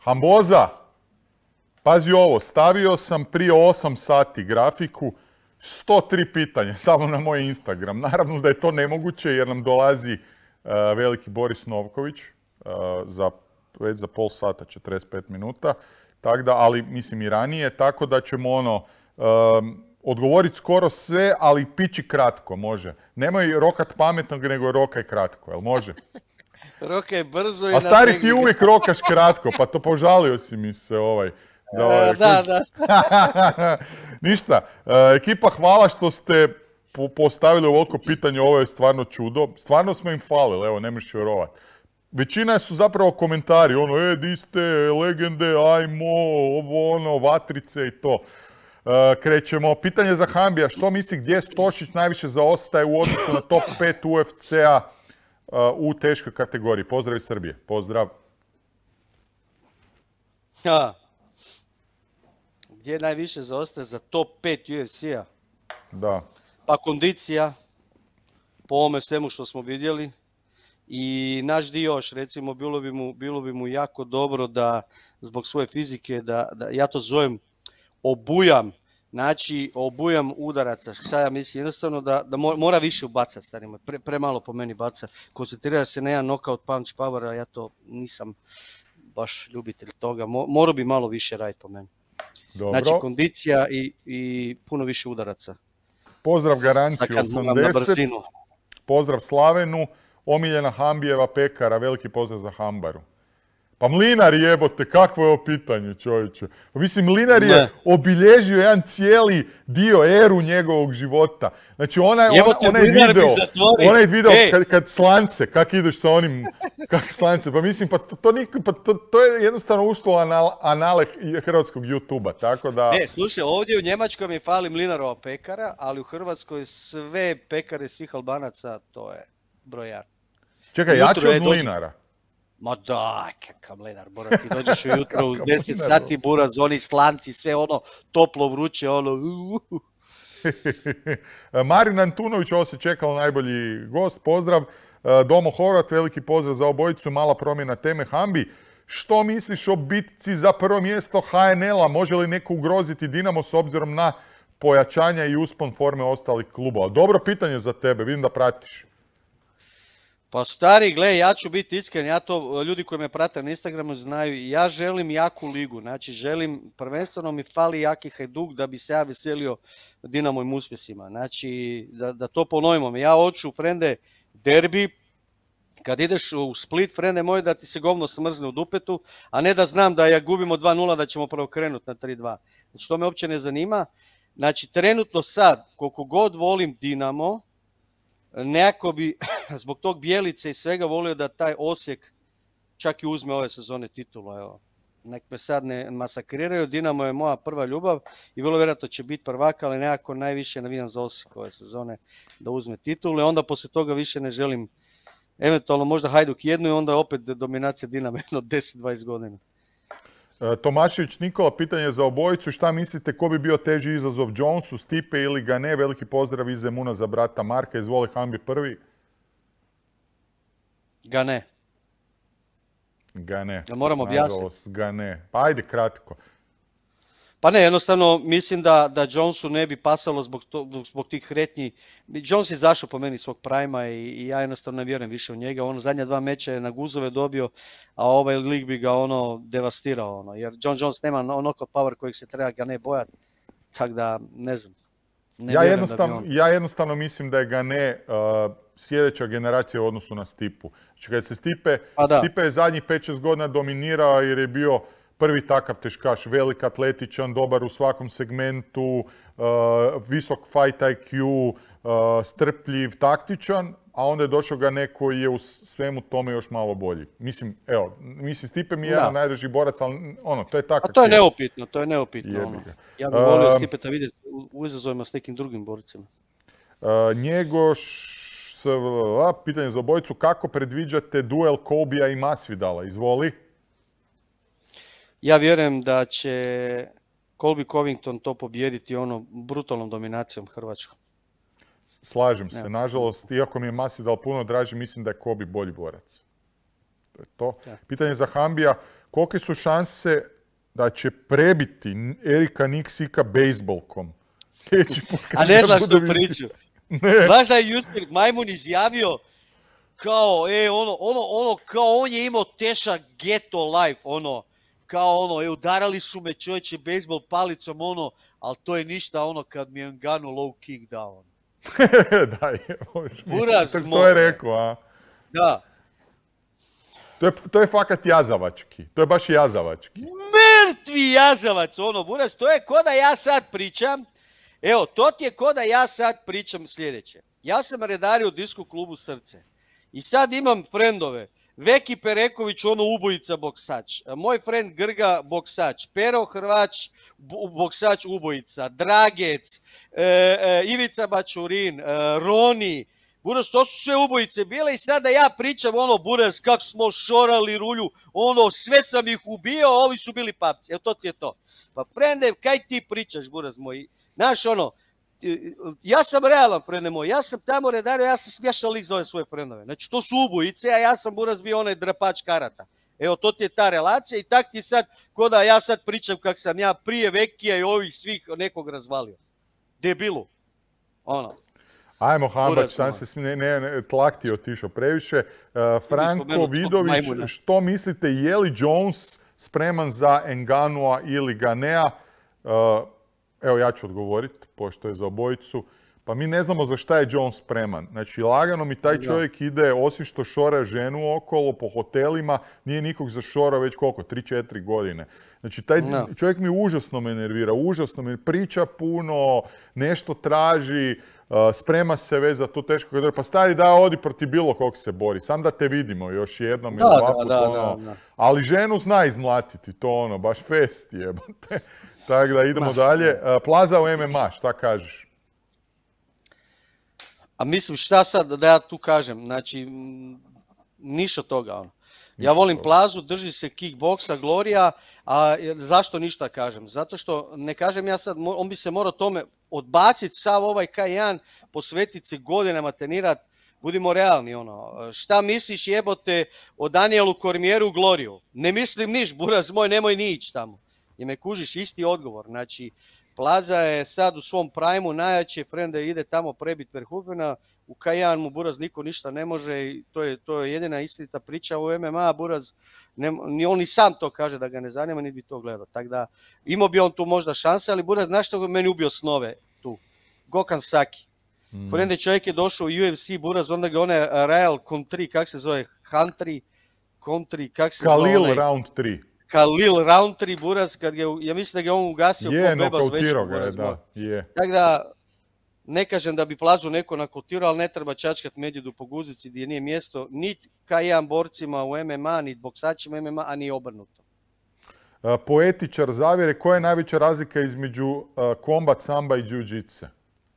Hamboza, pazi ovo, stavio sam prije 8 sati grafiku, 103 pitanja, samo na moj Instagram. Naravno da je to nemoguće jer nam dolazi veliki Boris Novković već za pol sata, 45 minuta. Tako da, ali mislim i ranije, tako da ćemo odgovoriti skoro sve, ali pići kratko, može. Nemoj rokat pametnog, nego rokaj kratko, jel može? Rokaj brzo i... A stari, ti uvijek rokaš kratko, pa to požalio si mi se Da. Ništa, ekipa, hvala što ste postavili ovoliko pitanje, ovo je stvarno čudo. Stvarno smo im falili, evo, nemaš vjerovati. Većina su zapravo komentari, di ste, legende, ajmo, vatrice i to. Krećemo. Pitanje za Hambija, što misli gdje Stošić najviše zaostaje u odnosu na top 5 UFC-a u teškoj kategoriji? Pozdrav iz Srbije. Pozdrav. Gdje najviše zaostaje za top 5 UFC-a? Da. Pa kondicija, po ovome svemu što smo vidjeli. I naš dio još, recimo, bilo bi mu jako dobro da zbog svoje fizike, da ja to zovem obujam, znači obujam udaraca. Šta ja mislim? Jednostavno da mora više ubacati, starima. Premalo po meni baca. Koncentrira se na jedan knockout punch power, a ja to nisam baš ljubitelj toga. Morao bi malo više raditi po meni. Dobro. Znači kondicija i puno više udaraca. Pozdrav Garanciju 80. Pozdrav Slavenu. Omiljena Hambijeva pekara, veliki pozdrav za Hambaru. Pa Mlinar jebote, kakvo je ovo pitanje, čovječe. Mislim, Mlinar je obilježio jedan cijeli dio, eru njegovog života. Znači, onaj video kad slance, kak ideš sa onim, kak slance, pa mislim, to je jednostavno ušlo anale hrvatskog YouTube-a, tako da... Slušaj, ovdje u Njemačkoj mi fali Mlinarova pekara, ali u Hrvatskoj sve pekare svih Albanaca, to je brojar. Čekaj, jače od Mlinara? Ma daj, kakav Mlinar, Boras, ti dođeš ujutro u 10 sati, Buraz, oni slanci, sve toplo vruće, Marin Antunović, ovo se čekalo najbolji gost, pozdrav. Domo Horvat, veliki pozdrav za obojicu, mala promjena teme. Hambi, što misliš o bitci za prvo mjesto HNL-a? Može li neko ugroziti Dinamo s obzirom na pojačanja i uspon forme ostalih klubova? Dobro pitanje za tebe, vidim da pratiš. Pa stari, gle, ja ću biti iskren, ljudi koji me prate na Instagramu znaju, ja želim jaku ligu, znači prvenstveno mi fali jaki Hajduk da bi se ja veselio Dinamovim uspjesima, znači da to ponovimo, ja hoću, frende, derbi, kad ideš u Split, frende moj, da ti se govno smrzne u dupetu, a ne da znam da ja gubimo 2-0 da ćemo preokrenuti na 3-2, znači to me uopće ne zanima, znači trenutno sad, koliko god volim Dinamo, nekako bi zbog tog Bjelice i svega volio da taj Osijek čak i uzme ove sezone titulu. Evo. Nek me sad ne masakriraju, Dinamo je moja prva ljubav i vrlo vjerojatno će biti prvak, ali nekako najviše navijam za Osijek ove sezone da uzme titulu i onda poslije toga više ne želim, eventualno možda Hajduk jednu i onda opet dominacija Dinama jedno 10-20 godina. Tomašević Nikola, pitanje za obojicu. Šta mislite, ko bi bio teži izazov Jonesu, Stipe ili Gane? Veliki pozdrav iz Zemuna za brata Marka. Izvoli Hambi prvi. Gane. Da moram objasniti. Gane. Pa ajde kratko. Pa ne, jednostavno mislim da Jonesu ne bi pasalo zbog tih hretnji. Jones je zašao po meni svog prajma i ja jednostavno ne vjerujem više u njega. Zadnja 2 meča je na guzove dobio, a ovaj lig bi ga devastirao. Jer John Jones nema knockout power kojeg se treba ga ne bojati. Tako da, ne znam. Ja jednostavno mislim da je Gane sljedeća generacija u odnosu na Stipu. Znači kad se Stipe je zadnjih 5-6 godina dominirao jer je bio prvi takav teškaš, velik, atletičan, dobar u svakom segmentu, visok fight IQ, strpljiv, taktičan, a onda je došao ga neko i je u svemu tome još malo bolji. Mislim, Stipe mi je jedan najdraži borac, ali to je tako. A to je neupitno. Ja bih volio Stipeta vidjeti u izazovima s nekim drugim boricima. Njegoš, pitanje za obojicu, kako predviđate duel Colbya i Masvidala? Izvoli. Ja vjerujem da će Colby Covington to pobijediti brutalnom dominacijom Hrvatskom. Slažem se. Nažalost, iako mi je Masvidal puno draži, mislim da je Colby bolji borac. To je to. Pitanje za Hambija. kolike su šanse da će prebiti Erika Niksika bejsbolkom? Sljedeći put a ne znaš tu priču. Znaš da je jučer Majmun izjavio kao, kao on je imao težak ghetto life, kao udarali su me čovječe bejsbol palicom, ali to je ništa kad mi je Ngannou low kick dao. Da je, to je rekao, a? Da. To je fakat jazavački, to je baš jazavački. Mrtvi jazavac, Buraz, to je ko da ja sad pričam, evo, to ti je ko da ja sad pričam sljedeće. Ja sam redario u disko klubu Srce i sad imam frendove, Veki Pereković, ubojica boksač, moj frend Grga boksač, Pero Hrvač boksač ubojica, Dragec, Ivica Bačurin, Roni, Buraz, to su sve ubojice bile i sada ja pričam Buraz, kako smo šorali rulju, sve sam ih ubio, ovi su bili papci, evo to ti je to. Pa frende, kaj ti pričaš, Buraz moj, znaš ja sam realan, frende moj, ja sam tamo redario, ja sam smješan lik za ove svoje frendove. Znači, to su ubojice, a ja sam, Buraz, bio onaj drapač karata. Evo, to ti je ta relacija i tak ti sad, ko da ja sad pričam kak sam ja prije Vekija i ovih svih nekog razvalio. Debilu. Ajmo, Hambać, sam se tlak ti je otišao previše. Franko Vidović, što mislite, je li Jones spreman za Ngannua ili Ganea? Evo, ja ću odgovoriti, pošto je za obojicu. Pa mi ne znamo za šta je Jones spreman. Znači, lagano mi taj čovjek ide, osim što šora ženu okolo po hotelima, nije nikog zašorao već koliko, 3-4 godine. Znači, taj čovjek mi užasno me nervira, priča puno, nešto traži, sprema se već za to teško kadro. Pa stari, da, odi protiv bilo kog se bori, sam da te vidimo još jednom ili dva put, ali ženu zna izmlatiti, to baš fest jebate. Tako da idemo dalje. Plaza u MMA, šta kažeš? A mislim, šta sad da ja tu kažem? Znači, ništa toga. Ja volim Plazu, drži se kickboksa, Gloria, a zašto ništa kažem? Zato što, ne kažem ja sad, on bi se morao tome odbaciti sav ovaj K1, posvetiti se godinama, trenirati, budimo realni, šta misliš jebote o Danielu Kormieru Gloriju? Ne mislim niš, Buraz moj, nemoj ni ići tamo. I me kužiš, isti odgovor. Znači, Plaza je sad u svom prajmu najjači, frenda ide tamo prebit Verhoevena, u K1 mu Buraz niko ništa ne može i to je jedina istinita priča u MMA, Buraz, on i sam to kaže da ga ne zanima, niti bi to gledao. Tako da, imao bi on tu možda šanse, ali Buraz, znaš što meni ubio snove tu? Gokhan Saki. Frende, čovjek je došao u UFC, Buraz, onda ga onaj Rael Contri, kak se zove, Contri, kak se zove? Khalil Round 3. Khalil Roundtree, Buraz, ja mislim da ga on ugasio ko beba s većom, Buraz. Tako da, ne kažem da bi Plazu neko nakautirao, ali ne treba čačkat Medvedu po guzici gdje nije mjesto, niti K1 borcima u MMA, niti boksačima MMA, a ni obrnuto. Poetičar zavjere, koja je najveća razlika između kombat samba i jiu-jitsu?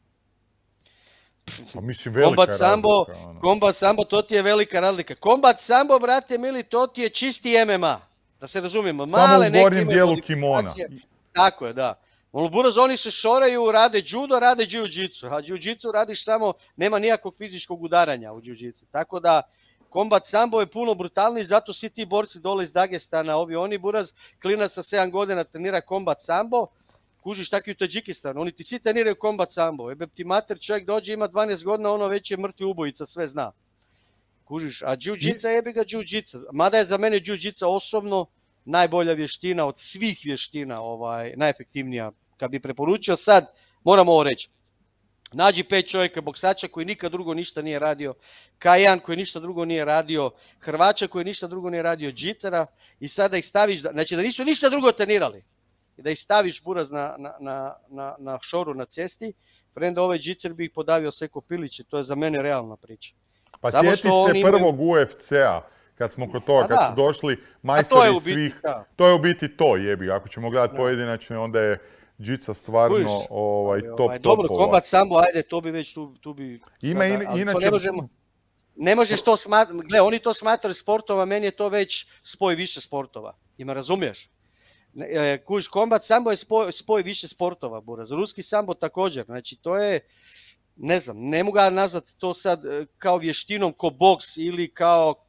Pa mislim, velika razlika. Kombat sambo, to ti je velika razlika. Kombat sambo, brate mili, to ti je čisti MMA. Da se razumijemo, samo u gornjem dijelu kimona. Tako je, da. Buraz, oni se šoraju, rade judo, rade jiu-jitsu. A jiu-jitsu radiš samo, nema nijakvog fizičkog udaranja u jiu-jitsu. Tako da, kombat sambo je puno brutalniji, zato svi ti borci dole iz Dagestana, oni Buraz, klinac sa 7 godina trenira kombat sambo, kužiš tako i u Tadžikistanu, oni ti svi treniraju kombat sambo. Ebe ti mater, čovjek dođe, ima 12 godina, već je mrtvi ubojica, sve zna. Kužiš, a jiu-jitsa jebi ga jiu-jitsa. Mada je za mene jiu-jitsa osobno najbolja vještina od svih vještina, najefektivnija. Kad bi preporučio sad, moram ovo reći. Nađi 5 čovjeka boksača koji nikad drugo ništa nije radio, K1 koji ništa drugo nije radio, Hrvača koji ništa drugo nije radio, džicara i sada ih staviš, znači da nisu ništa drugo trenirali. I da ih staviš Buraz na šoru na cesti, premda ovaj džicer bi ih podavio Seko Pilić i to je za mene realna priča. Pa sjeti se prvog UFC-a, kad smo kod toga, kad su došli majstori svih. To je u biti to, jebi. Ako ćemo gledati pojedinačno, onda je džica stvarno top. Dobro, kombat sambo, ajde, to bi već tu bi... Inače... Ne možeš to smatrati, gle, oni to smatraju sportova, meni je to već spoj više sportova. Ima razumiješ? Kužiš, kombat sambo je spoj više sportova, Buraz. Ruski sambo također, znači to je... Ne znam, ne mogu ga nazvati to sad kao vještinom, ko boks ili kao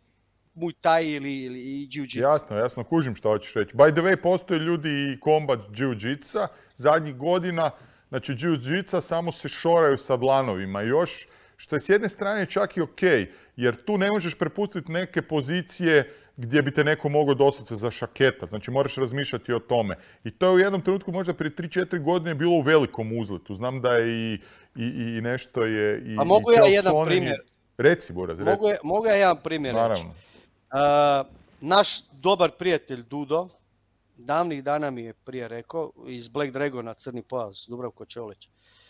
Muay Thai ili Jiu-Jitsu. Jasno, kužim što hoćeš reći. By the way, postoje ljudi i kombat Jiu-Jitsa zadnjih godina. Znači, Jiu-Jitsa samo se šoraju sa dlanovima još, što je s jedne strane čak i okej, jer tu ne možeš prepustiti neke pozicije gdje bi te neko mogao doslovce zašaketat. Znači, moraš razmišljati o tome. I to je u jednom trenutku, možda prije 3-4 godine, bilo u velikom uzletu. Znam da je i nešto je... A mogu ja jedan primjer? Reci, Buraz, reci. Mogu ja jedan primjer reći? Naš dobar prijatelj Dudo, davnih dana mi je prije rekao, iz Black Dragona, crni pojas, Dubravko Čolić.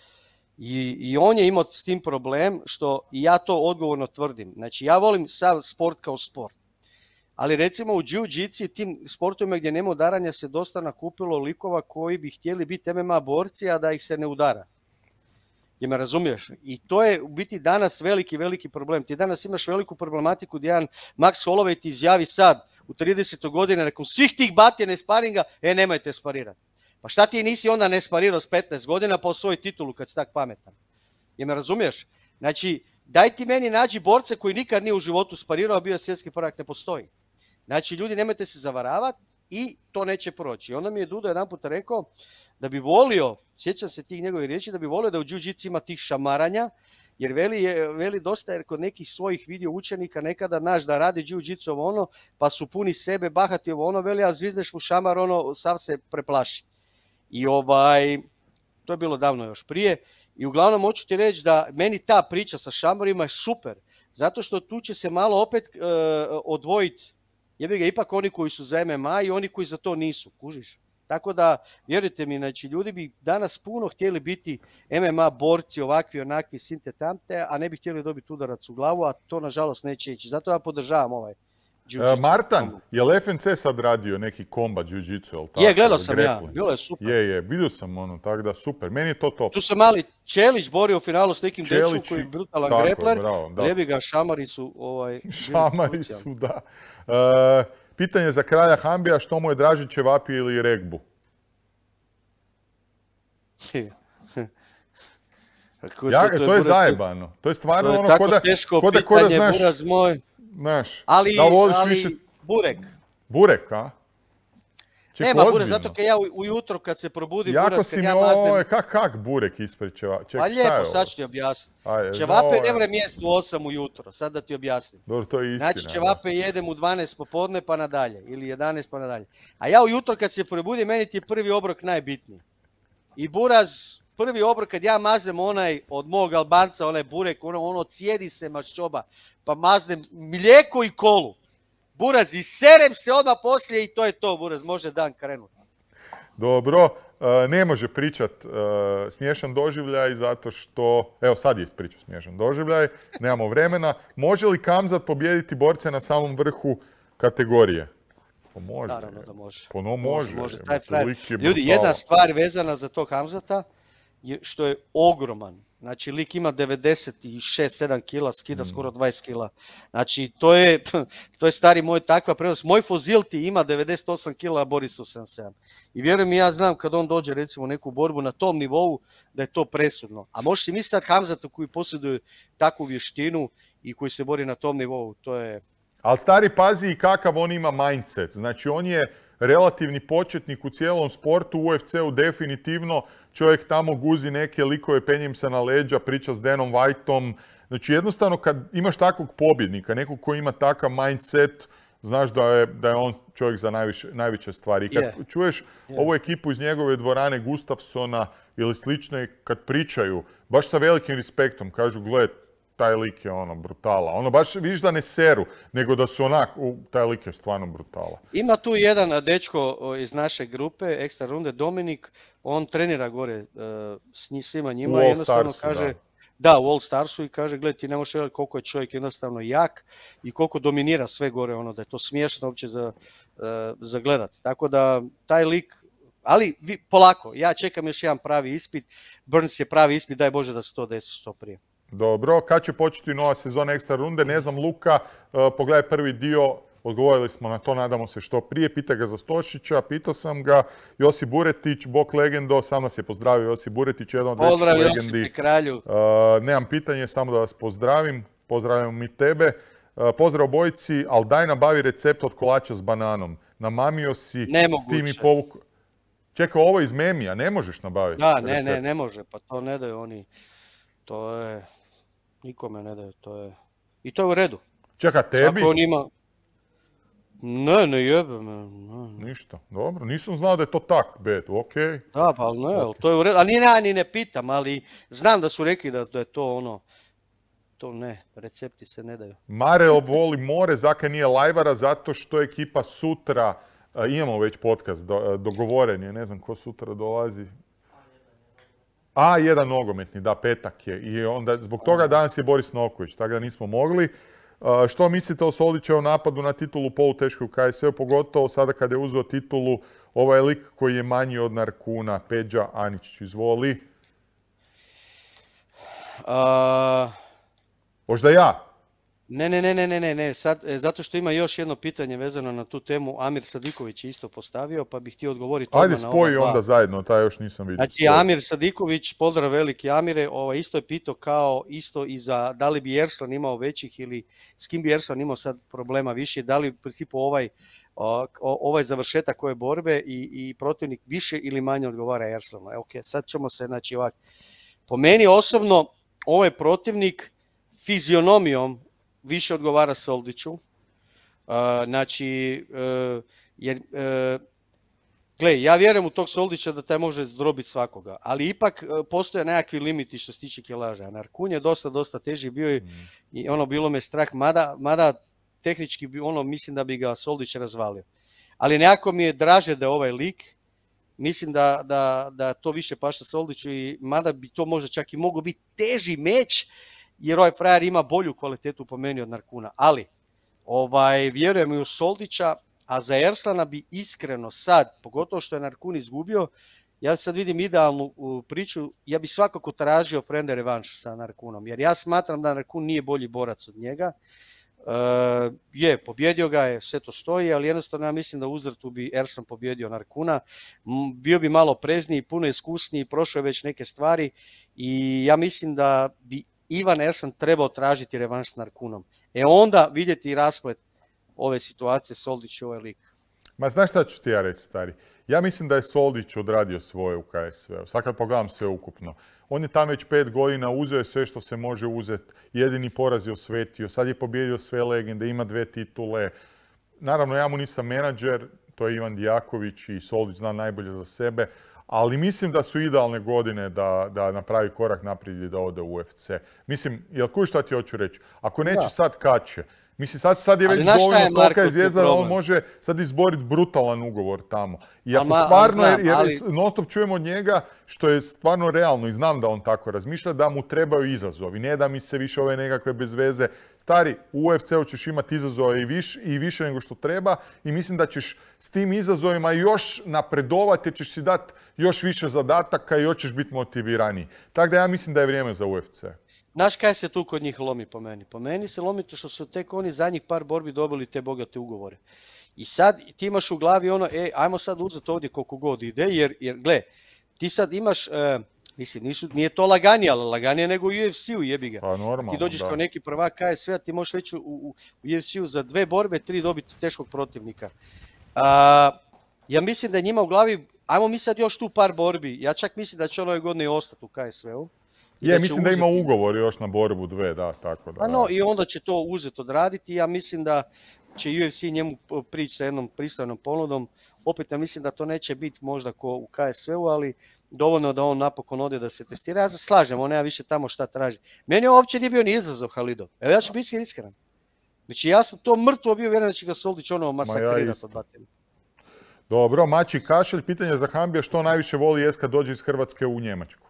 I on je imao s tim problem, što i ja to odgovorno tvrdim. Znači, ja volim sav sport kao sport. Ali recimo u Jiu-Jitsu i tim sportovima gdje nema udaranja se dosta nakupilo likova koji bi htjeli biti MMA borci, a da ih se ne udara. Je me razumiješ? I to je u biti danas veliki problem. Ti danas imaš veliku problematiku gdje jedan Max Holloway ti izjavi sad, u 30. godine, nakon svih tih batjene sparinga, nemojte sparirati. Pa šta ti nisi onda ne sparirao s 15 godina pa osvoji titulu kad si tak pametan? Je me razumiješ? Znači, daj ti meni nađi borce koji nikad nije u životu sparirao, a bio je svjetski prvak, ne postoji. Znači, ljudi, nemojte se zavaravati i to neće proći. I onda mi je Dudo jedan puta rekao da bi volio, sjećam se tih njegovih riječi, da bi volio da u Jiu-Jitsu ima tih šamaranja, jer veli dosta, jer kod nekih svojih vidio učenika nekada naš da radi Jiu-Jitsu ono, pa su puni sebe, bahati ono, veli, a zvizdeš mu šamar, ono, sav se preplaši. I to je bilo davno još prije. I uglavnom hoću ti reći da meni ta priča sa šamarima je super, zato što tu će se malo opet odvojiti, jebi ga, ipak oni koji su za MMA i oni koji za to nisu, kužiš. Tako da, vjerujte mi, znači, ljudi bi danas puno htjeli biti MMA borci, ovakvi, onakvi, sinte tamte, a ne bi htjeli dobiti udarac u glavu, a to nažalost neće ići. Zato ja podržavam ovaj Jiu-Jitsu. Martan, je li FNC sad radio neki kombat Jiu-Jitsu, jel tako? Je, gledao sam ja, bilo je super. Je, vidio sam ono, tako da super, meni je to top. Tu se mali Čelić borio u finalu s nekim dečkom koji je brutalan grepler, jebi ga, šamari su... Šamari su, da. Pitanje za kralja Hambija, što mu je draži, ćevapi ili regbu? To je zajebano. To je stvarno ono tako teško pitanje, Buraz moj. Ali burek. Burek, a? Nema Buraz, zato kad ja ujutro kad se probudim, Buraz, kad ja maznem... Kak burek ispred ćevapa? Pa lijepo, sad ću ti objasniti. Ćevape ne mre mjesto u 8 ujutro, sad da ti objasnim. Dobro, to je istina. Znači ćevape jedem u 12 popodne pa nadalje, ili 11 pa nadalje. A ja ujutro kad se probudim, meni ti je prvi obrok najbitniji. I Buraz, prvi obrok kad ja maznem onaj od mog Albanca, onaj burek, ono cijedi se maščoba, pa maznem mlijeko i kolu. Buraz, i serem se odmah poslije i to je to, Buraz, može dan krenuti. Dobro, ne može pričat smiješan doživljaj zato što, evo sad je ispričao smiješan doživljaj, nemamo vremena. Može li Khamzat pobijediti borce na samom vrhu kategorije? Pa može. Naravno da može. Pa no može. Ljudi, jedna stvar vezana za to Khamzata je što je ogroman. Znači, lik ima 96-7 kila, skida skoro 20 kila. Znači, to je stari moj takva prenos. Moj Fozilti ima 98 kila, a bori se 77. I vjerujem mi, ja znam kad on dođe recimo u neku borbu na tom nivou, da je to presudno. A možeš si misliti Khamzatu koji posjeduje takvu vještinu i koji se bori na tom nivou, to je... Ali stari, pazi i kakav on ima mindset. Znači, on je relativni početnik u cijelom sportu, u UFC-u definitivno. Čovjek tamo guzi neke likove, penje im se na leđa, priča s Danom Whiteom. Znači, jednostavno, kad imaš takvog pobjednika, nekog koji ima takav mindset, znaš da je on čovjek za najveće stvari. I kad čuješ ovu ekipu iz njegove dvorane, Gustafsona ili slične, kad pričaju, baš sa velikim respektom, kažu, gled, taj lik je ono brutala. Ono baš vidiš da ne seru, nego da su taj lik je stvarno brutala. Ima tu jedan dečko iz naše grupe, ekstra runde, Dominik, on trenira gore s svima njima i jednostavno kaže... Da, u All Starsu i kaže, gledaj, ti ne možeš gledati koliko je čovjek jednostavno jak i koliko dominira sve gore, ono da je to smiješno uopće za gledati. Tako da, taj lik, ali polako, ja čekam još jedan pravi ispit, Burns je pravi ispit, daj Bože da se to desi što prije. Dobro, kad će početi nova sezona ekstra runde? Ne znam, Luka, pogledaj prvi dio, odgovorili smo na to, nadamo se što prije. Pita ga za Stošića, pitao sam ga. Josip Buretić, bok legendo, sam nas je pozdravio Josip Buretić, jedan od većih legendi. Josipe, kralju. Nemam pitanje, samo da vas pozdravim. Pozdravljamo mi tebe. pozdrav obojici, ali daj nabavi recept od kolača s bananom. Namamio si Nemoguće. S tim i povuku. Čekaj, ovo iz Memija, ne možeš nabaviti Da, ne može, pa to ne daju oni. To je, nikome ne daju, to je, i to je u redu. Čekaj, tebi? Svako on ima... Ne jebe me. Ništa, dobro, nisam znao da je to tak, okej. Da, pa ne, to je u redu, a ni ne pitam, ali znam da su rekli da je to ono, to ne, recepti se ne daju. Mare voli more, zakaj nije lajvara, zato što ekipa sutra, imamo već podcast, dogovoren je, ne znam ko sutra dolazi. A1 nogometni, da, petak je. I onda, zbog toga danas je Boris Noković, tako da nismo mogli. Što mislite o Soldićevom napadu na titulu poluteške u KSV, pogotovo sada kada je uzeo titulu ovaj lik koji je manji od Narkuna, Peđa Aničić, izvoli. Možda ja? Ne, sad, zato što ima još jedno pitanje vezano na tu temu, Amir Sadiković je isto postavio, pa bih htio odgovoriti odmah na ova dva. Ajde, spoji onda zajedno, taj još nisam vidio. Znači, Amir Sadiković, pozdrav veliki Amire, isto je pitao kao isto i za da li bi Arslan imao većih ili s kim bi Arslan imao sad problema više, da li u principu ovaj završetak ove borbe i protivnik više ili manje odgovara Arslanu. Ok, sad ćemo se, znači ovako, po meni osobno ovaj protivnik fizionomijom više odgovara Soldiću, znači, jer, gle, ja vjerujem u tog Soldića da taj može zdrobiti svakoga, ali ipak postoje nekakvi limiti što se tiče kilaža. Narkun je dosta teži bio i ono, bilo me strah, mada tehnički mislim da bi ga Soldić razvalio. Ali nekako mi je draže da je ovaj lik, mislim da to više paša Soldiću i mada bi to možda čak i moglo biti teži meč, jer ovaj frajer ima bolju kvalitetu po meni od Narkuna, ali vjerujem i u Soldića, a za Arslana bi iskreno sad, pogotovo što je Narkun izgubio, ja sad vidim idealnu priču, ja bi svakako tražio frende revanš sa Narkunom, jer ja smatram da Narkun nije bolji borac od njega, pobjedio ga je, sve to stoji, ali jednostavno ja mislim da u uzvratu bi Arslan pobjedio Narkuna, bio bi malo prezniji, puno iskusniji, prošao je već neke stvari i ja mislim da bi Ivan Arslan trebao tražiti revanš s Narkunom. Onda vidjeti rasplet ove situacije Soldić i ovaj lik. Ma znaš šta ću ti ja reći, stari? Ja mislim da je Soldić odradio svoje u KSV-u. Sad kad pogledam sve ukupno. On je tamo već 5 godina, uzeo je sve što se može uzeti. Jedini poraz je osvetio. Sad je pobjedio sve legende, ima 2 titule. Naravno, ja mu nisam menadžer, to je Ivan Dijaković i Soldić zna najbolje za sebe. Ali mislim da su idealne godine da napravi korak naprijed i da ode u UFC. Mislim, jel kužiš šta ti hoću reći? Ako neće sad, kad će? Mislim, sad je već dovoljno tolika je zvijezda da on može sad izboriti brutalan ugovor tamo. I ako stvarno, jer non stop čujemo od njega, što je stvarno realno i znam da on tako razmišlja, da mu trebaju izazovi. Ne da mi se više ove nekakve bez veze. Stari, u UFC-u ćeš imati izazove i više nego što treba i mislim da ćeš s tim izazovima još napredovati, jer ćeš si dati još više zadataka i još ćeš biti motiviraniji. Tako da ja mislim da je vrijeme za UFC. Znaš kaj se tu kod njih lomi po meni? Po meni se lomi to što su tek oni zadnjih par borbi dobili te bogate ugovore. I sad ti imaš u glavi ono, ajmo sad uzeti ovdje koliko god ide, jer gle, ti sad imaš, mislim, nije to laganije, ali laganije nego u UFC-u, jebi ga. Pa normalno, ti dođeš kao neki prvak KSV-a, ti možeš već u UFC-u za 2 borbe, 3 dobiti teškog protivnika. Ja mislim da je njima u glavi, ajmo mi sad još tu par borbi, ja čak mislim da će ove godine i ostati u KSV-u. Mislim da ima ugovor još na borbu 2, da, tako da. I onda će to uzeti odraditi. Ja mislim da će UFC njemu prići sa jednom pristojnom ponudom. Opet ja mislim da to neće biti možda ko u KSV-u, ali dovoljno da on napokon ode da se testira. Ja se slažem, on nema više tamo šta traži. Meni uopće nije bio ni izazov Halidov. Evo ja ću biti iskren. Znači ja sam to mrtvo bio vjeran da će ga Soldić ono masakrirati od batine. Dobro, Mači Kašelj, pitanje za Hambija, što najviše voli jest kad dođe iz Hrvatske u Njemačku?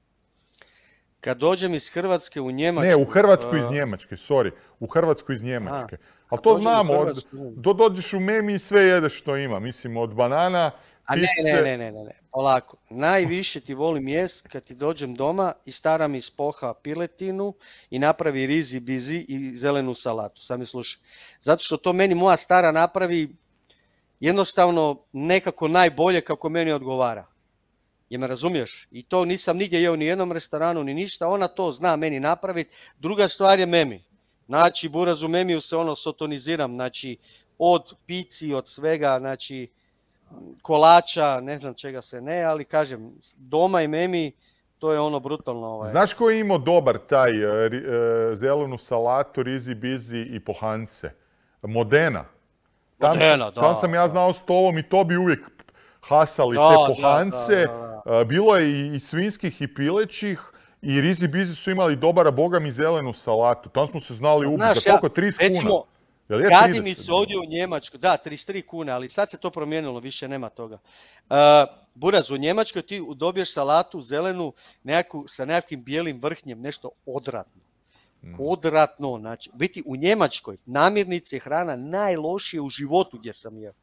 Kad dođem iz Hrvatske u Njemačku... Ne, u Hrvatsku iz Njemačke, u Hrvatsku iz Njemačke. Ali to znamo, dođeš u Memi i sve jedeš što ima. Mislim, od banana, pice... Ne, polako. Najviše ti volim jest kad ti dođem doma i stara mi spoha piletinu i napravi rizi bizi i zelenu salatu. Sad mi slušaj. Zato što to meni moja stara napravi jednostavno nekako najbolje kako meni odgovara. Je me razumiješ? I to nisam nigdje jeo ni jednom restoranu ni ništa, ona to zna meni napraviti. Druga stvar je Memi. Znači, buraz u memiju se sotoniziram, znači, od pici, od svega, znači, kolača, ne znam čega se ne, ali kažem, doma i memi, to je brutalno. Znaš ko je imao dobar taj zelenu salatu, rizi, bizi i pohance? Modena. Tam sam ja znao s Tovom i to bi uvijek hasali te pohance. Bilo je i svinjskih i pilećih. I rizi bizi su imali dobara boga mi zelenu salatu. Tam smo se znali ubiti. Za koliko? 30 kuna? Gadini su ovdje u Njemačkoj, da, 33 kuna, ali sad se to promijenilo, više nema toga. Buraz, u Njemačkoj ti dobiješ salatu zelenu sa nekakvim bijelim vrhnjem, nešto odvratno. Odvratno, znači, biti u Njemačkoj namirnice je hrana najlošije u životu gdje sam jeo.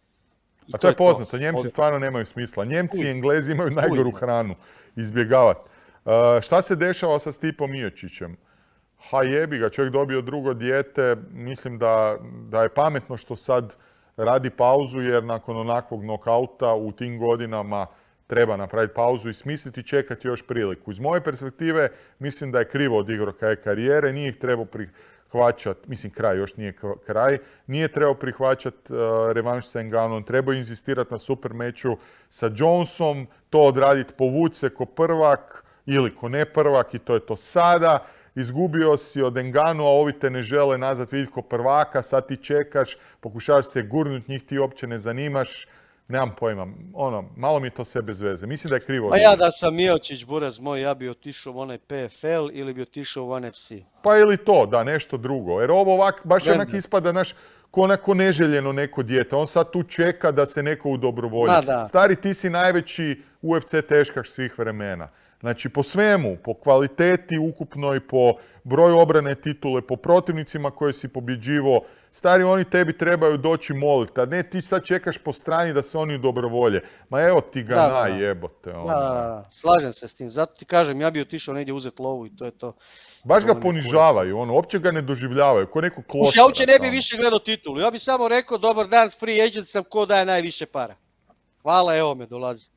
A to je poznato, Njemci stvarno nemaju smisla. Njemci i Englezi imaju najgoru hranu, izbjegavati. Šta se dešava sa Stipom Miočićem? Ha jebi ga, čovjek dobio drugo dijete, mislim da je pametno što sad radi pauzu jer nakon onakvog nokauta u tim godinama treba napraviti pauzu i smisliti i čekati još priliku. Iz moje perspektive mislim da je krivo odigrao kraj karijere, nije ih trebao prihvaćati, mislim kraj, još nije kraj, nije trebao prihvaćati revanš sa Ngannouom, trebao inzistirati na super meču sa Jonesom, to odraditi, povući se ko prvak ili ko ne prvak i to je to sada. Izgubio si od Ngannouga, ovi te ne žele nazad vidjeti ko prvaka, sad ti čekaš, pokušavaš se gurnut, njih ti uopće ne zanimaš. Nemam pojma, malo mi je to sve bez veze. Mislim da je krivo. Pa ja da sam Miočić, buraz moj, ja bi otišao u onaj PFL ili bi otišao u NFC. Pa ili to, da, nešto drugo. Jer ovo ovak, baš onak ispada, znaš, ko onako neželjeno neko dijete. On sad tu čeka da se neko udobrovolji. Stari, ti si najveći UFC teškaš svih vremena. Znači, po svemu, po kvaliteti ukupnoj, po broju obrane titule, po protivnicima koje si pobjeđivo, stari, oni tebi trebaju doći moliti, a ne ti sad čekaš po strani da se oni dobrovolje. Ma evo ti ga jebote. Da, slažem se s tim. Zato ti kažem, ja bi otišao negdje uzeti lovu i to je to. Baš ga ponižavaju, uopće ga ne doživljavaju, ko neko klošara. Ja uopće ne bi više gledao titulu, ja bi samo rekao, dobar dan, free agent sam, ko daje najviše para. Hvala, evo me dolazi.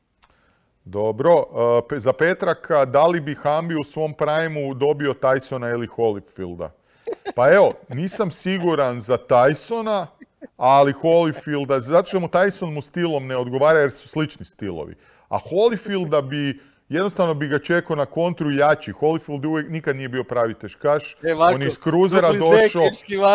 Dobro, za Petraka, da li bi Hambi u svom prime-u dobio Tysona ili Holyfielda? Pa evo, nisam siguran za Tysona, ali Holyfielda, zato što mu Tyson stilom ne odgovara jer su slični stilovi. A Holyfielda jednostavno bi ga čekao na kontru jači. Holyfield uvijek nikad nije bio pravi teškaš. On je iz kruzera došao.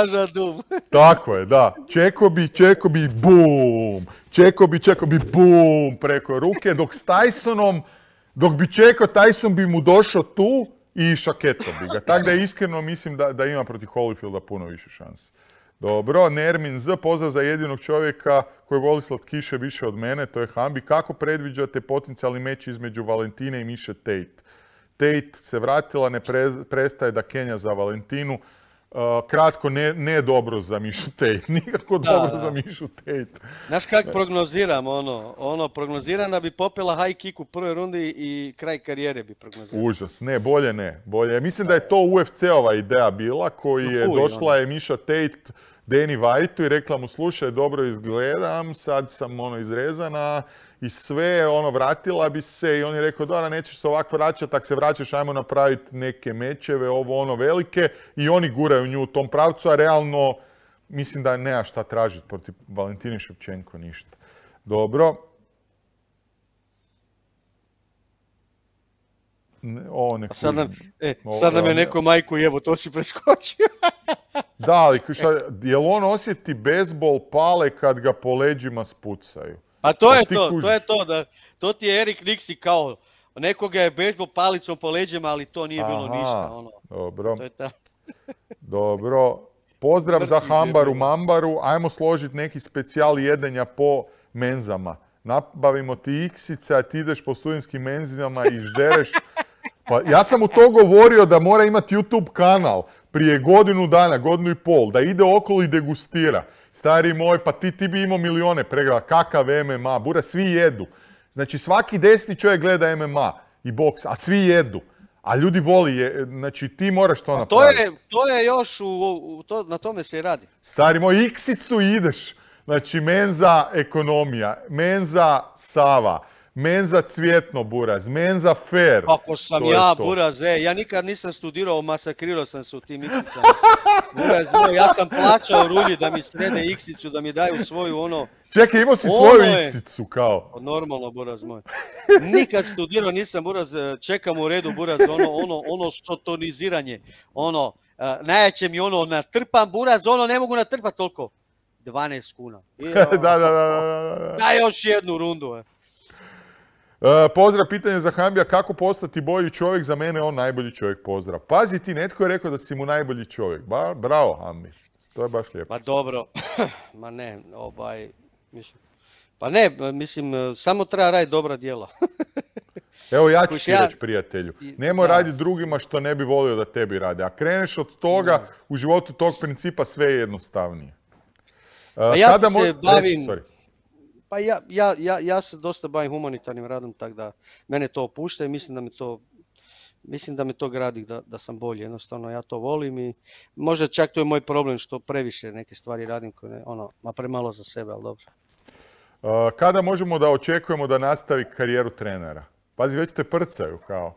Tako je, da. Čekao bi, bum. Čekao bi, bum, preko ruke. Dok s Tysonom, dok bi čekao, Tyson bi mu došao tu i šaketo bi ga. Tako da iskreno mislim da ima protiv Holyfielda puno više šanse. Dobro, Nermin Z, pozdrav za jedinog čovjeka koji voli slatkiše više od mene, to je Hambi. Kako predviđate potencijalni meč između Valentine i Miše Tate? Tate se vratila, ne prestaje da kenja za Valentinu. Kratko, ne dobro za Mišu Tate, nikako dobro za Mišu Tate. Znaš kak prognoziram prognoziram da bi popela high kick u prvoj rundi i kraj karijere bi prognozirao. Užas, bolje ne. Mislim da je to UFC-ova ideja bila, koji je došla je Miša Tate Danny Whiteu i rekla mu, slušaj, dobro izgledam, sad sam izrezana i sve, vratila bi se i on je rekao, da, nećeš se ovako vraćati, tak se vraćaš, ajmo napraviti neke mečeve, velike, i oni guraju nju u tom pravcu, a realno mislim da nema šta tražiti protiv Valentine Ševčenko, ništa. Dobro. Sad nam je neko majku jevo, to si preskočio. Da, ali jel on osjeti bejzbol pale kad ga po leđima spucaju? A to je to, to ti je Erik Nixi kao, nekoga je bejzbol palicom po leđima, ali to nije bilo ništa. Dobro. Dobro. Pozdrav za Hambaru Mambaru, ajmo složiti neki specijal jedenja po menzama. Nabavimo ti iksice, a ti ideš po studentskim menzama i ždereš. Pa ja sam mu to govorio da mora imati YouTube kanal prije godinu dana, godinu i pol, da ide okolo i degustira. Stari moj, pa ti bi imao milione pregleda, kakav MMA, bura, svi jedu. Znači svaki 10. čovjek gleda MMA i boks, a svi jedu. A ljudi voli, znači ti moraš to napraviti. To je još, na tome se i radi. Stari moj, iksicu ideš. Znači menza ekonomija, menza Sava, Menza Cvjetno, Buraz, Menza Fair. Kako sam ja, Buraz, ja nikad nisam studirao, masakrirao sam se u tim iksicama. Buraz moj, ja sam plaćao Rulji da mi srede iksicu, da mi daju svoju ono... Čekaj, imao si svoju iksicu kao? Normalno, Buraz moj. Nikad studirao nisam, Buraz, čekam u redu, Buraz, ono sotoniziranje, najjače mi natrpam, Buraz, ne mogu natrpati toliko. 12 kuna. Da. Da, još jednu rundu. Pozdrav, pitanje za Hambija, kako postati bolji čovjek? Za mene on najbolji čovjek, pozdrav. Pazi ti, netko je rekao da si mu najbolji čovjek. Bravo, Hambi. To je baš lijepo. Pa dobro, ma ne, pa ne, mislim, samo treba raditi dobra djela. Evo ja ću ti reći, prijatelju, nemoj raditi drugima što ne bi volio da tebi radi. A kreneš od toga, u životu tog principa sve je jednostavnije. Ja se bavim... Pa ja se dosta bavim humanitarnim radom, tako da mene to opušta i mislim da me to gradi da sam bolji. Jednostavno ja to volim i možda čak to je moj problem što previše neke stvari radim koje ma premalo za sebe, ali dobro. Kada možemo da očekujemo da nastavi karijeru trenera? Pazi, već te prcaju kao.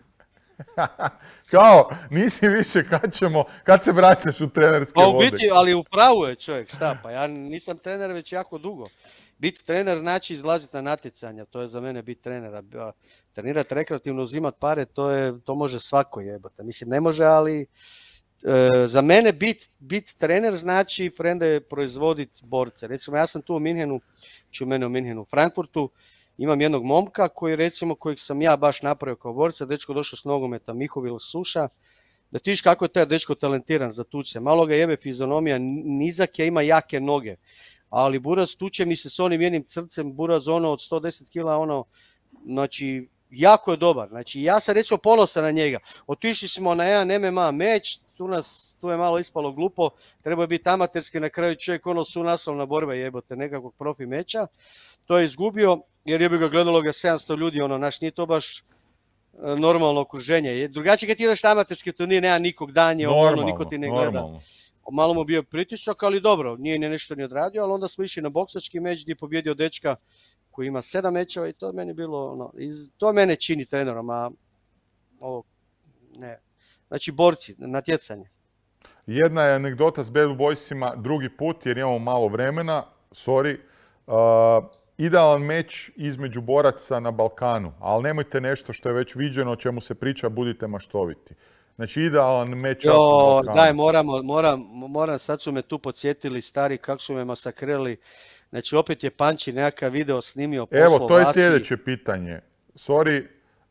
Kao, nisi više kad se vraćaš u trenerske vode. Pa u biti, ali u pravu je čovjek, šta, pa ja nisam trener već jako dugo. Biti trener znači izlaziti na natjecanja, to je za mene biti trenera. Trenirati rekreativno, uzimati pare, to može svako jebati. Mislim, ne može, ali za mene biti trener znači, frende, proizvoditi borce. Recimo, ja sam tu u Minhenu, u Minhenu, u Frankfurtu, imam jednog momka kojeg sam ja baš napravio kao borca, dečko došao s nogometa, Mihovil Suša, da ti viš kako je taj dečko talentiran za tuče. Malo ga jebe fizionomija, nizak je, ima jake noge. Ali Buraz tuče mi se s onim jednim crcem, Buraz od 110 kila, znači jako je dobar. Znači ja sam recimo ponosan na njega. Otišli smo na jedan MMA meč, tu je malo ispalo glupo, treba je biti amaterski, na kraju čovjek sunaslovna borba jebote nekakvog profi meča. To je izgubio jer je bi ga gledalo 700 ljudi, nije to baš normalno okruženje. Drugačije kad ti ideš na amaterski turnir, nema nikog danje, niko ti ne gleda. Malo mu bio pritisak, ali dobro, nije nešto ni odradio, ali onda smo išli na boksački meč gdje je pobjedio dečka koji ima 7 mečeva i to je meni bilo, to mene čini trenerom, a ovo, ne. Znači borci, natjecanje. Jedna je anegdota s Bad Boysima, drugi put jer imamo malo vremena, idealan meč između boraca na Balkanu, ali nemojte nešto što je već viđeno, o čemu se priča, budite maštoviti. Znači, idealan meč. Daj, moram, sad su me tu podsjetili stari kako su me masakrirali. Znači, opet je Panči nekakav video snimio poslo Vasi. Evo, to je sljedeće pitanje. Sorry,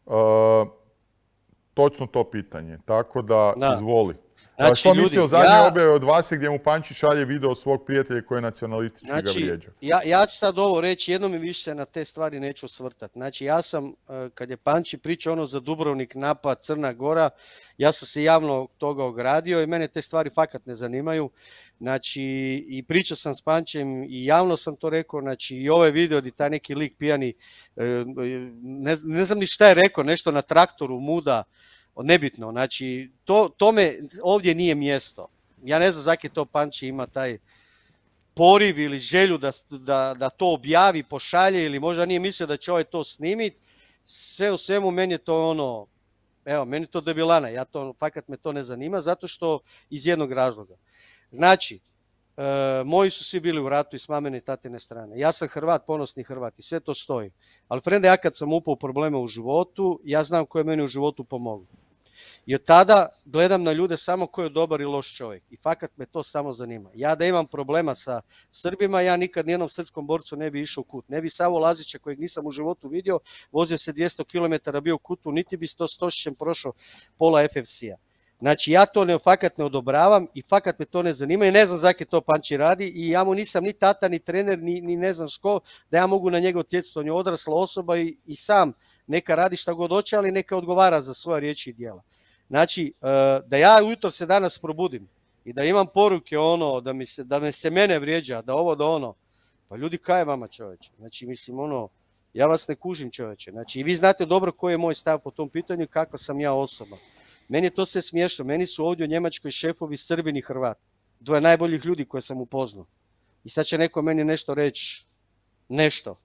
točno to pitanje, tako da izvoli. Znači, što misli o zadnje objave od Vasi gdje mu Panči šalje video svog prijatelja koji je nacionalistički ga vrijeđa? Ja ću sad ovo reći, jednom mi više se na te stvari neću osvrtati. Znači ja sam, kad je Panči pričao za Dubrovnik, napad, Crna Gora, ja sam se javno toga ogradio i mene te stvari fakat ne zanimaju. Znači i pričao sam s Pančem i javno sam to rekao, znači i ovaj video gdje taj neki lik pijani, ne znam ni šta je rekao, nešto na traktoru muda, nebitno, znači tome ovdje nije mjesto. Ja ne znam zakaj to Panči ima taj poriv ili želju da to objavi, pošalje ili možda nije mislio da će ovaj to snimiti. Sve u svemu meni je to meni je to debilana, fakat me to ne zanima zato što iz jednog razloga. Znači, moji su svi bili u ratu i s mamene i tatine strane. Ja sam Hrvat, ponosni Hrvat i sve to stoji. Ali frende, ja kad sam upao u probleme u životu, ja znam ko je meni u životu pomogao. I od tada gledam na ljude samo ko je dobar i loš čovjek. I fakat me to samo zanima. Ja da imam problema sa Srbima, ja nikad nijednom srpskom borcu ne bi išao u kut. Ne bi Savo Lazića, kojeg nisam u životu vidio, vozio se 200 km, bio u kutu, niti bi 100 prošao pola FFC-a. Znači ja to fakat ne odobravam i fakat me to ne zanima i ne znam zakaj to Panči radi i ja mu nisam ni tata, ni trener, ni ne znam što, da ja mogu na njega utjecati. On je odrasla osoba i sam neka radi šta god hoće, ali neka odgovara za svoje riječi i djela. Znači, da ja ujutro se danas probudim i da imam poruke da me se mene vrijeđa, da ovo, da ono, pa ljudi kaj je vama čovječe? Znači, mislim, ja vas ne kužim čovječe. Znači, i vi znate dobro koji je moj stav po tom pitanju i kakva sam ja osoba. Meni je to sve smiješno. Meni su ovdje u Njemačkoj šefovi Srbin i Hrvat. Dvoje najboljih ljudi koje sam upoznao. I sad će neko meni nešto reći, nešto.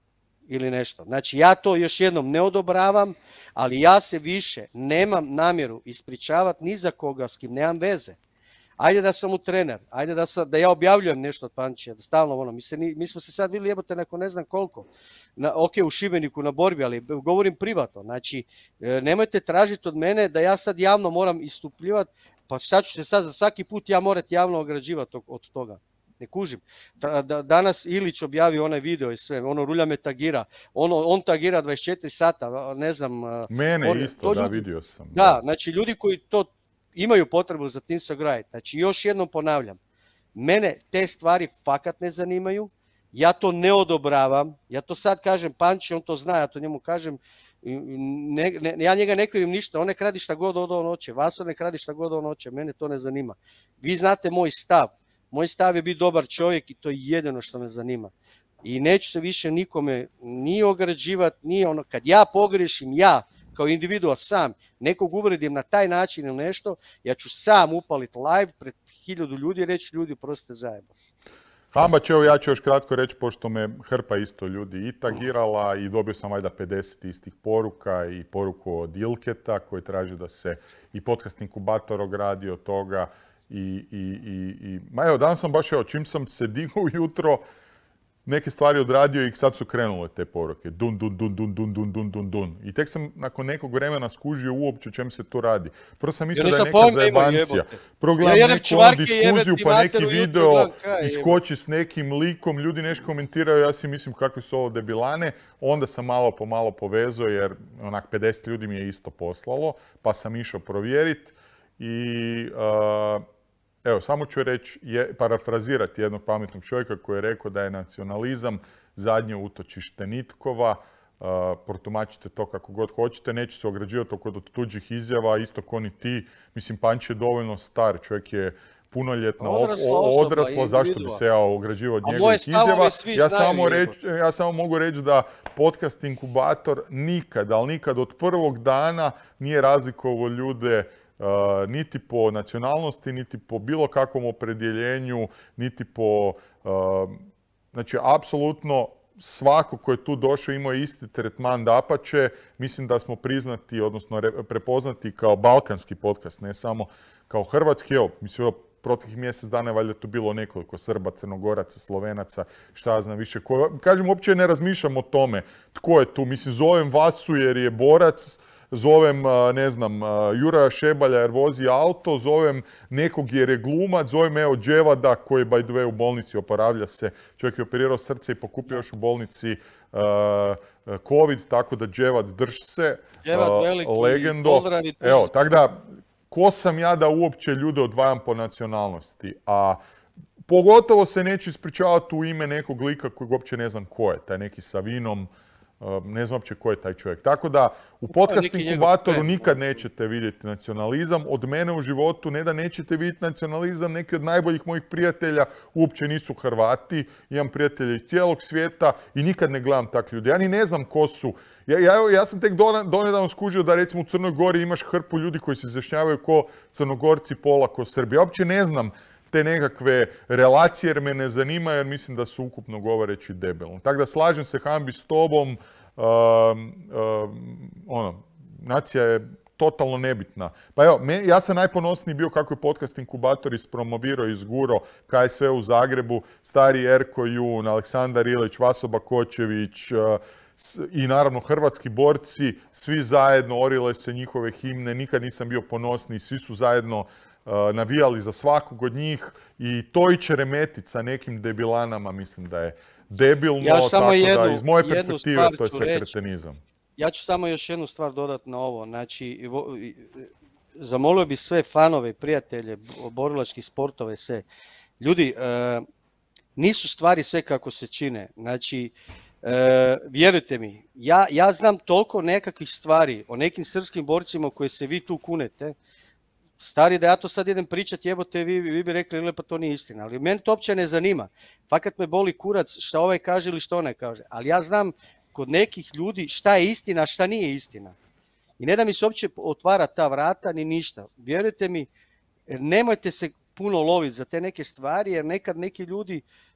ili nešto. Znači ja to još jednom ne odobravam, ali ja se više nemam namjeru ispričavati ni za koga s kim nemam veze. Ajde da sam mu trener, ajde da ja objavljujem nešto od Pančića, da stalno mi smo se sad vidjeli jebote nakon ne znam koliko, u Šibeniku na borbi, ali govorim privatno, znači nemojte tražiti od mene da ja sad javno moram istupljivati, pa šta ću se sad za svaki put ja morati javno ograđivati od toga. Ne kužim. Danas Ilić objavio onaj video i sve, rulja me tagira, on tagira 24 sata, ne znam. Mene isto, da, vidio sam. Da, znači ljudi koji to imaju potrebu za tim se graditi. Znači još jednom ponavljam, mene te stvari fakat ne zanimaju, ja to ne odobravam, ja to sad kažem Panči, on to zna, ja to njemu kažem, ja njega ne krivim ništa, on ne kradi šta god on hoće, Vaso ne kradi šta god on hoće, mene to ne zanima. Vi znate moj stav. Moj stav je biti dobar čovjek i to je jedino što me zanima. I neću se više nikome ni ograđivati, ni ono, kad ja pogriješim, ja kao individua sam, nekog uvredim na taj način ili nešto, ja ću sam upaliti live pred 1000 ljudi i reći ljudi, prostite, zajeba se. Hambać, evo ja ću još kratko reći, pošto me hrpa isto ljudi i tagirala i dobio sam valjda 50 istih poruka i poruku od Ilketa koji traži da se i podcast inkubator ogradi od toga. Ma evo, danas sam baš, čim sam se digao ujutro, neke stvari odradio i sad su krenule te poruke. Dun, dun, dun, dun, dun, dun, dun, dun, dun. I tek sam nakon nekog vremena skužio uopće o čem se tu radi. Prvo sam mislio da je neka zajebancija. Progledam neku diskuziju pa neki video iskoči s nekim likom, ljudi nešto komentiraju, ja si mislim kakvi su ovo debilane. Onda sam malo po malo povezao jer onak 50 ljudi mi je isto poslalo, pa sam išao provjeriti. I evo, samo ću reći, parafrazirati jednog pametnog čovjeka koji je rekao da je nacionalizam zadnje utočište nitkova. Protumačite to kako god hoćete. Neću se ograđivati od tuđih izjava, isto ko ni ti. Mislim, Panč je dovoljno star, čovjek je punoljetna, odrasla, zašto bi se ja ograđivao od njegovih izjava. Ja samo mogu reći da podcast Inkubator nikad, ali nikad od prvog dana nije razlikovao ljude niti po nacionalnosti, niti po bilo kakvom opredjeljenju, niti po... Znači, apsolutno svako ko je tu došao imao isti tretman dapače. Mislim da smo priznati, odnosno prepoznati kao balkanski podcast, ne samo kao hrvatski. Evo, mislim, proteklih mjesec dana je valjda tu bilo nekoliko Srba, Crnogoraca, Slovenaca, šta ja znam više. Kažem, uopće ne razmišljam o tome tko je tu. Mislim, zovem Vasu jer je borac, zovem, ne znam, Juraja Šebalja jer vozi auto, zovem nekog jer je glumac, zovem evo Dževada koji by the way u bolnici oporavlja se. Čovjek je operirao srce i pokupio još u bolnici COVID, tako da Dževad drži se. Dževad veliki, legendo. pozdravi. Evo, tako da, ko sam ja da uopće ljude odvajam po nacionalnosti? A pogotovo se neću ispričavati u ime nekog lika kojeg uopće ne znam ko je, taj neki sa vinom. Ne znam uopće ko je taj čovjek. Tako da u podcast Inkubatoru nikad nećete vidjeti nacionalizam. Od mene u životu ne da nećete vidjeti nacionalizam, neki od najboljih mojih prijatelja uopće nisu Hrvati. Imam prijatelje iz cijelog svijeta i nikad ne gledam takve ljudi. Ja ni ne znam ko su. Ja sam tek donedavno skužio da recimo u Crnoj Gori imaš hrpu ljudi koji se izjašnjavaju ko Crnogorci, pola ko Srbi. Ja uopće ne znam te nekakve relacije jer me ne zanima jer mislim da su ukupno govoreći debelno. Tako da slažem se Hambi s tobom, nacija je totalno nebitna. Pa evo, ja sam najponosniji bio kako je podcast Inkubator ispromovirao i izgurao KSV u Zagrebu, stari Erko Jun, Aleksandar Ilić, Vaso Bakočević i naravno hrvatski borci, svi zajedno orile se njihove himne, nikad nisam bio ponosniji, svi su zajedno navijali za svakog od njih i to i će remetiti sa nekim debilanama, mislim da je debilno, tako da iz moje perspektive to je sve kretenizam. Ja ću samo još jednu stvar dodati na ovo. Znači, zamolio bi sve fanove, prijatelje, borilačkih sportove, sve. Ljudi, nisu stvari sve kako se čine. Znači, vjerujte mi, ja znam toliko nekakvih stvari o nekim srpskim borcima koje se vi tu kunete, stari da ja to sad idem pričati, jebote, vi bi rekli, ili pa to nije istina. Ali meni to uopće ne zanima. Fakat me boli kurac šta ovaj kaže ili što onaj kaže. Ali ja znam kod nekih ljudi šta je istina, a šta nije istina. I ne da mi se uopće otvara ta vrata ni ništa. Vjerujte mi, nemojte se puno loviti za te neke stvari, jer nekad neki ljudi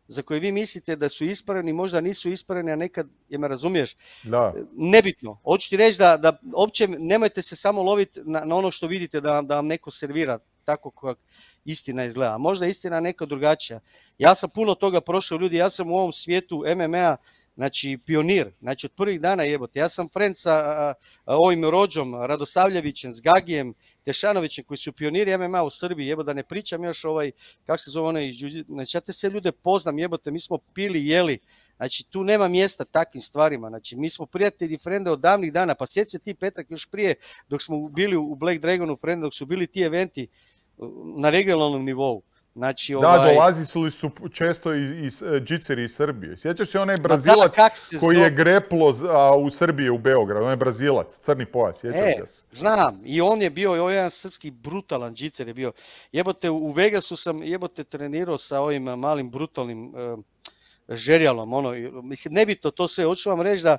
za koje vi mislite da su ispravni, možda nisu ispravni, a nekad, je me razumiješ? Da. Nebitno. Hoću ti reći da uopće nemojte se samo loviti na ono što vidite da vam neko servira tako kako istina izgleda. Možda istina neka drugačija. Ja sam puno toga prošao, ljudi, ja sam u ovom svijetu MMA, znači pionir, znači od prvih dana jebote. Ja sam friend sa ovim Rođom, Radosavljevićem, s Gagijem, Tešanovićem, koji su pioniri MMA u Srbiji, jebote, da ne pričam još kako se zove onaj, znači ja te sve ljude poznam, jebote, mi smo pili, jeli, znači tu nema mjesta takvim stvarima, znači mi smo prijatelji, frende od davnih dana, pa sjeti se ti Petak još prije, dok smo bili u Black Dragonu, frende, dok su bili ti eventi na regionalnom nivou. Znači, da, dolazili su često iz džiceri iz Srbije. Sjećaš se onaj Brazilac koji je greplo u Srbiji u Beogradu, onaj Brazilac, crni pojas, sjećaš se? Znam, i on je bio, jedan srpski brutalan džicer je bio. Jebote, u Vegasu sam trenirao sa ovim malim brutalnim žerjalom, mislim, nebitno to sve, hoću vam reći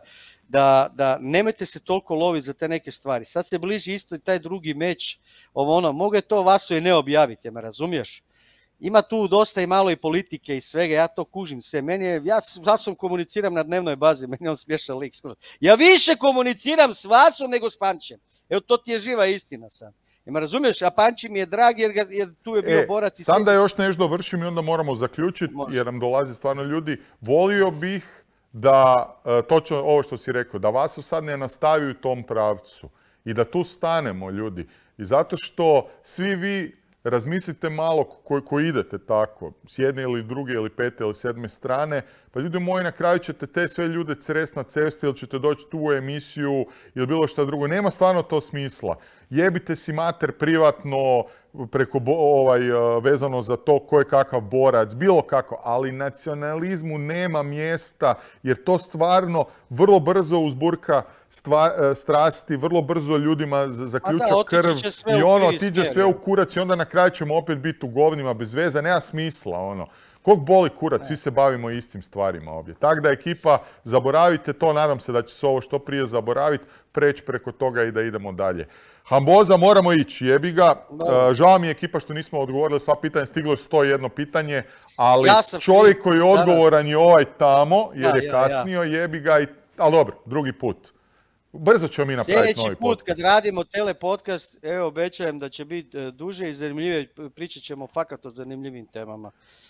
da nemojte se toliko loviti za te neke stvari. Sad se bliži isto i taj drugi meč, mogu je to Vaso i ne objaviti, me razumiješ? Ima tu dosta i malo i politike i svega, ja to kužim sve. Ja s Vasom komuniciram na dnevnoj bazi, meni je on smiješan lik. Ja više komuniciram s Vasom nego s Pančem. Evo, to ti je živa istina sad. Ima razumiješ, a Panči mi je drag jer tu je bio borac i sve. Sam da još nešto dovršim i onda moramo zaključiti jer nam dolaze stvarno ljudi. Volio bih da, točno ovo što si rekao, da Vaso sad ne nastavi u tom pravcu i da tu stanemo ljudi. I zato što svi vi razmislite malo koji idete tako, s jedne ili druge ili pete ili sedme strane, pa ljudi moji, na kraju ćete te sve ljude crest na cesti ili ćete doći tu u emisiju ili bilo što drugo. Nema stvarno to smisla. Jebite si mater privatno preko vezano za to ko je kakav borac, bilo kako, ali nacionalizmu nema mjesta jer to stvarno vrlo brzo uzburka strasti, vrlo brzo ljudima zaključa krv i otiđe sve u kurac i onda na kraju ćemo opet biti u govnima bez veze, nema smisla Kog boli kurac, svi se bavimo istim stvarima ovdje. Tako da ekipa, zaboravite to, nadam se da će se ovo što prije zaboraviti, preći preko toga i da idemo dalje. Hamboza, moramo ići, jebi ga. Žao mi je ekipa što nismo odgovorili sva pitanja, stiglo je 101 pitanje, ali čovjek koji je odgovoran je ovaj tamo, jer je kasnio, jebi ga, ali dobro, drugi put. Brzo ćemo mi napraviti novi podcast. Sljedeći put kad radimo telepodcast, evo obećajem da će biti duže i zanimljivije, pričat ćemo fakat o zanimljivim temama.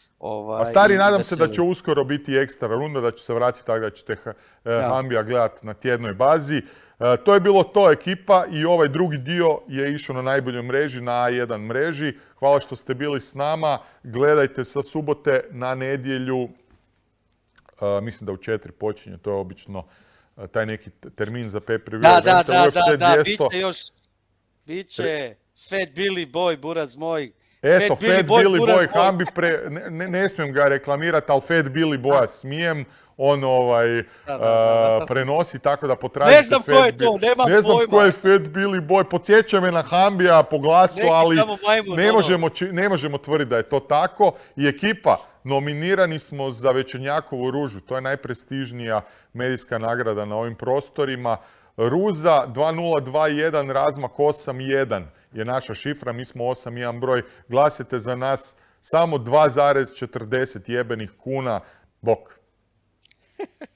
A stari, nadam se da će uskoro biti ekstra runda, da će se vratiti tako da ćete Hambija gledati na tjednoj bazi. To je bilo to, ekipa, i ovaj drugi dio je išao na najboljoj mreži, na A1 mreži. Hvala što ste bili s nama. Gledajte sa subote na nedjelju. Mislim da u 4 počinje, to je obično taj neki termin za pay-per-view. Da, biće Fat Billy Boy, buraz moj. Eto, Fat Billy Boy, Hambi, ne smijem ga reklamirati, ali Fat Billy Boya smijem. On prenosi tako da potražite. Ne znam ko je to, nemam pojma. Ne znam ko je Fat Billy Boy, podsjeća me na Hambija po glasu, ali ne možemo tvrditi da je to tako. I ekipa, nominirani smo za Večernjakovu ružu, to je najprestižnija medijska nagrada na ovim prostorima. Ruza 2021, razmak 81 je naša šifra, mi smo 81 broj. Glasite za nas, samo 2,40 jebenih kuna. Bok.